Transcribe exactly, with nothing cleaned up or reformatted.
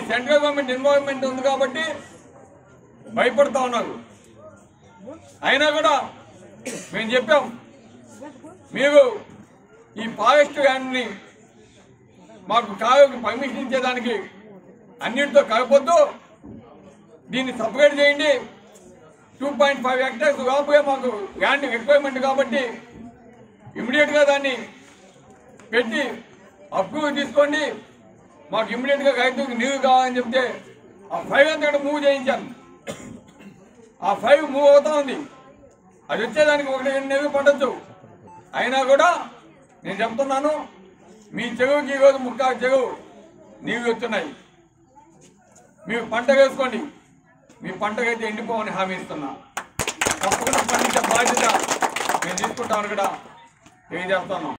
Central government involvement ఉంది కాబట్టి భయపడుతూ ఉన్నారు. అయినా కూడా మేము చెప్పాం, మీరు ఈ ఫారెస్ట్ ల్యాండ్ని మాకు కావ్యకు పర్మిషన్ ఇచ్చేదానికి అన్నింటితో కలపొద్దు, దీన్ని సపరేట్ చేయండి. టూ పాయింట్ ఫైవ్ హెక్టర్స్ లోపలే మాకు ల్యాండ్ రిక్వైర్మెంట్ కాబట్టి ఇమ్మీడియట్గా దాన్ని పెట్టి అప్రూవ్ తీసుకోండి, మాకు ఇమ్మీడియట్గా రైతులకు నీరు కావాలని చెప్తే ఆ ఫైవ్ అంతా మూవ్ చేయించాను. ఆ ఫైవ్ మూవ్ అవుతా ఉంది. అది వచ్చేదానికి ఒకటి రెండు నెలలు పడవచ్చు. అయినా కూడా నేను చెప్తున్నాను, మీ చెరువుకి ఈరోజు ముక్కా చెరువు నీళ్ళు వస్తున్నాయి. మీరు పంట వేసుకోండి, మీ పంటకైతే ఎండిపోవని హామీ ఇస్తున్నా. తప్పకుండా పండించే బాధ్యత మేము తీసుకుంటామని కూడా తెలియజేస్తున్నాం.